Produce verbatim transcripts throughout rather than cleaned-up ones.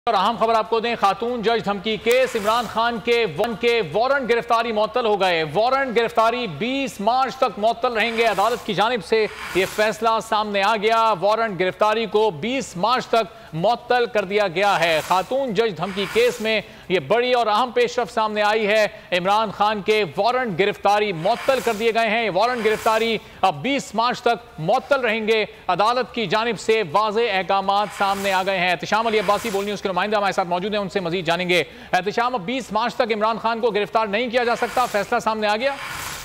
और अहम खबर आपको दें, खातून जज धमकी केस, इमरान खान के वन के वारंट गिरफ्तारी मुअत्तल हो गए। वारंट गिरफ्तारी बीस मार्च तक मुअत्तल रहेंगे। अदालत की जानिब से यह फैसला सामने आ गया। वारंट गिरफ्तारी को बीस मार्च तक मुअत्तल कर दिया गया है। खातून जज धमकी केस में यह बड़ी और अहम पेशरफ सामने आई है। इमरान खान के वारंट गिरफ्तारी मुअत्तल कर दिए गए हैं। वारंट गिरफ्तारी अब बीस मार्च तक मुअत्तल रहेंगे। अदालत की जानिब से वाज़े अहकामात सामने आ गए हैं। एहतिशाम अली अब्बासी बोल न्यूज़ के नुमाइंदा हमारे साथ मौजूद हैं, उनसे मजीद जानेंगे। एहतिशाम, अब बीस मार्च तक इमरान खान को गिरफ्तार नहीं किया जा सकता, फैसला सामने आ गया।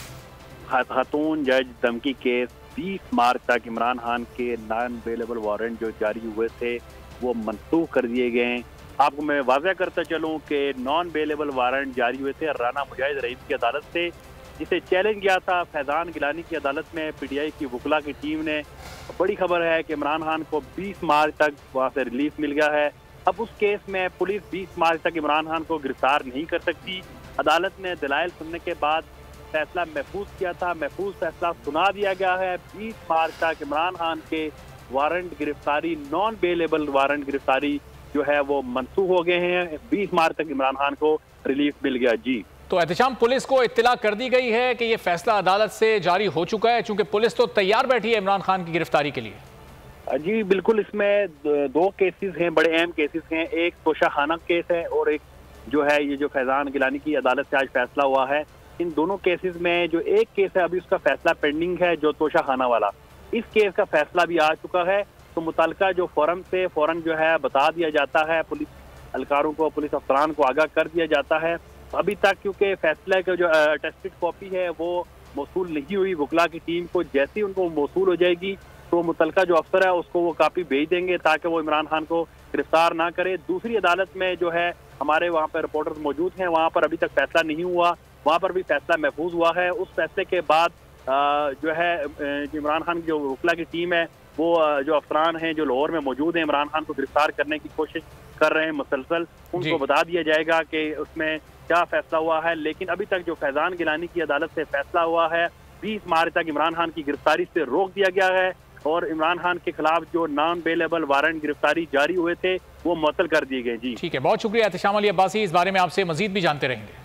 खातून जज धमकी केस बीस मार्च तक इमरान खान के नॉन बेलेबल वारंट जो जारी हुए थे वो मनसूख कर दिए गए हैं। आपको मैं वाज़ह करता चलूं कि नॉन बेलेबल वारंट जारी हुए थे राना मुजाहिद रईस की अदालत से, जिसे चैलेंज किया था फैजान गिलानी की अदालत में। पीटीआई की वकला की टीम ने, बड़ी खबर है कि इमरान खान को बीस मार्च तक वहाँ से रिलीफ मिल गया है। अब उस केस में पुलिस बीस मार्च तक इमरान खान को गिरफ्तार नहीं कर सकती। अदालत ने दलाइल सुनने के बाद फैसला महफूज किया था, महफूज फैसला सुना दिया गया है। बीस मार्च तक इमरान खान के वारंट गिरफ्तारी, नॉन बेलेबल वारंट गिरफ्तारी जो है वो मनसूख हो गए हैं। बीस मार्च तक इमरान खान को रिलीफ मिल गया। जी तो एहतिशाम, पुलिस को इत्तला कर दी गई है कि ये फैसला अदालत से जारी हो चुका है, चूंकि पुलिस तो तैयार बैठी है इमरान खान की गिरफ्तारी के लिए। जी बिल्कुल, इसमें दो केसेस हैं, बड़े अहम केसेस हैं। एक तोशाखाना केस है और एक जो है ये जो फैजान गिलानी की अदालत से आज फैसला हुआ है। इन दोनों केसेस में जो एक केस है अभी उसका फैसला पेंडिंग है, जो तोशाखाना वाला। इस केस का फैसला भी आ चुका है, तो मुतल्लिका जो फौरन से फौरन जो है बता दिया जाता है, पुलिस एहलकारों को, पुलिस अफसरान को आगाह कर दिया जाता है। अभी तक क्योंकि फैसले की जो अटेस्टेड कॉपी है वो मौसूल नहीं हुई वकला की टीम को, जैसे ही उनको मौसूल हो जाएगी तो मुतल्लिका जो अफसर है उसको वो कापी भेज देंगे ताकि वो इमरान खान को गिरफ्तार ना करे। दूसरी अदालत में जो है हमारे वहाँ पर रिपोर्टर्स मौजूद हैं, वहाँ पर अभी तक फैसला नहीं हुआ, वहाँ पर भी फैसला महफूज हुआ है। उस फैसले के बाद जो है इमरान खान की जो वकला की टीम है वो जो अफसरान हैं जो लाहौर में मौजूद हैं, इमरान खान को गिरफ्तार करने की कोशिश कर रहे हैं मुसलसल, उनको बता दिया जाएगा कि उसमें क्या फैसला हुआ है। लेकिन अभी तक जो फैजान गिलानी की अदालत से फैसला हुआ है, बीस मार्च तक इमरान खान की गिरफ्तारी से रोक दिया गया है और इमरान खान के खिलाफ जो नॉन बेलेबल वारंट गिरफ्तारी जारी हुए थे वो मुअत्तल कर दिए गए। जी ठीक है, बहुत शुक्रिया एहतिशाम अली अब्बासी, इस बारे में आपसे मजीद भी जानते रहेंगे।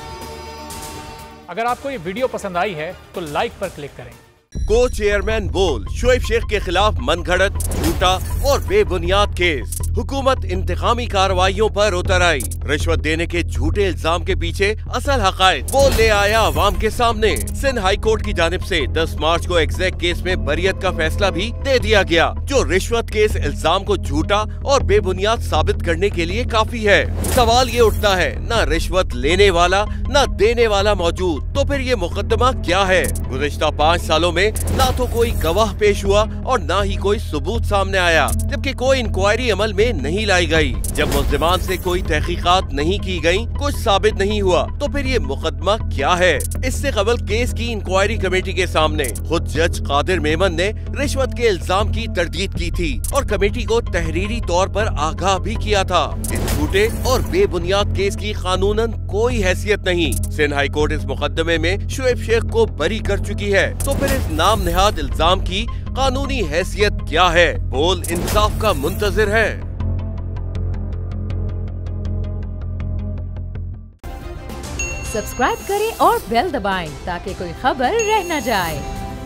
अगर आपको ये वीडियो पसंद आई है तो लाइक पर क्लिक करें। को चेयरमैन बोल शोएब शेख के खिलाफ मनगढ़ंत, झूठा और बेबुनियाद केस। हुकूमत इंतकामी कार्रवाइयों पर उतर आई। रिश्वत देने के झूठे इल्जाम के पीछे असल हकायक वो ले आया अवाम के सामने। सिंध हाई कोर्ट की जानिब से दस मार्च को एग्जैक्ट केस में बरियत का फैसला भी दे दिया गया, जो रिश्वत केस इल्जाम को झूठा और बेबुनियाद साबित करने के लिए काफी है। सवाल ये उठता है, न रिश्वत लेने वाला न देने वाला मौजूद, तो फिर ये मुकदमा क्या है? गुज़िश्ता पाँच सालों में ना तो कोई गवाह पेश हुआ और ना ही कोई सबूत सामने आया, जबकि कोई इंक्वायरी अमल में नहीं लाई गई। जब मुल्जिमान से कोई तहकीकात नहीं की गई, कुछ साबित नहीं हुआ, तो फिर ये मुकदमा क्या है? इससे कबल केस की इंक्वायरी कमेटी के सामने खुद जज कादिर मेमन ने रिश्वत के इल्जाम की तरदीद की थी और कमेटी को तहरीरी तौर पर आगाह भी किया था। इस झूठे और बेबुनियाद केस की कानूनन कोई हैसियत नहीं। सिंध हाई कोर्ट इस मुकदमे में शोएब शेख को बरी कर चुकी है, तो फिर इस नाम नेहाद इल्जाम की कानूनी हैसियत क्या है? बोल इंसाफ का मुंतजिर है। सब्सक्राइब करें और बेल दबाएं ताकि कोई खबर रह न जाए।